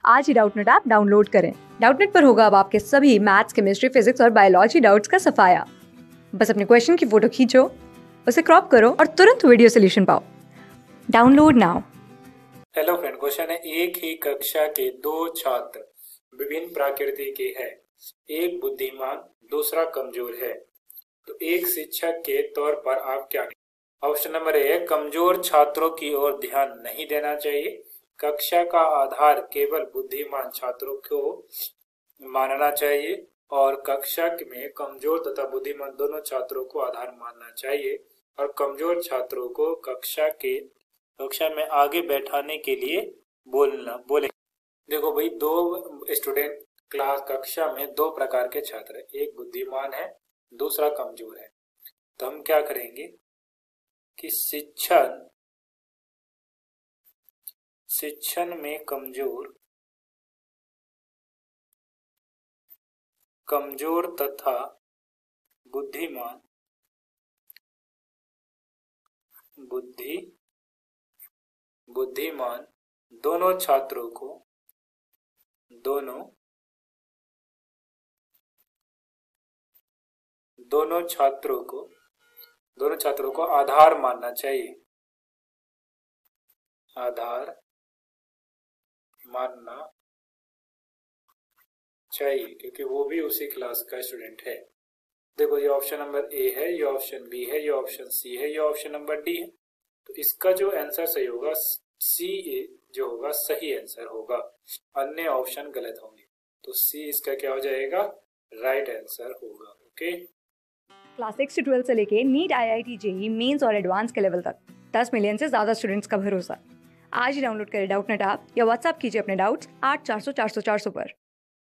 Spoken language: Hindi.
आज ही डाउटनेट ऐप डाउनलोड करें। डाउटनेट पर होगा अब आपके सभी मैथ्स, केमिस्ट्री, फिजिक्स और बायोलॉजी डाउट्स का सफाया। बस अपने क्वेश्चन की फोटो खींचो, उसे क्रॉप करो और तुरंत वीडियो सोल्यूशन पाओ। Download now. Hello friend, question है एक ही कक्षा के दो छात्र विभिन्न प्रकृति के हैं। एक बुद्धिमान, दूसरा कमजोर है, तो एक शिक्षक के तौर पर आप क्या करें? ऑप्शन नंबर ए, कमजोर छात्रों की ओर ध्यान नहीं देना चाहिए। कक्षा का आधार केवल बुद्धिमान छात्रों को मानना चाहिए और कक्षा में कमजोर तथा बुद्धिमान दोनों छात्रों को आधार मानना चाहिए और कमजोर छात्रों को कक्षा में आगे बैठाने के लिए बोले। देखो भाई, दो स्टूडेंट कक्षा में दो प्रकार के छात्र हैं, एक बुद्धिमान है, दूसरा कमजोर है। तो हम क्या करेंगे कि शिक्षण में कमजोर तथा बुद्धिमान दोनों छात्रों को आधार मानना चाहिए। क्योंकि वो भी उसी क्लास का स्टूडेंट है। देखो, ये ऑप्शन नंबर ए है, ये ऑप्शन बी है, ये ऑप्शन सी है, ये ऑप्शन नंबर डी है। तो इसका जो आंसर सही होगा, सी जो होगा सही आंसर होगा, अन्य ऑप्शन गलत होंगे। तो सी इसका क्या हो जाएगा? राइट आंसर होगा। ओके। क्लास 6 से 12 से लेके नीट, IIT, JEE मेंस और एडवांस के लेवल तक 10 मिलियन से ज्यादा स्टूडेंट्स का भरोसा। आज ही डाउनलोड करें डाउटनेट ऐप या व्हाट्सएप कीजिए अपने डाउट्स 8400 400 400 पर।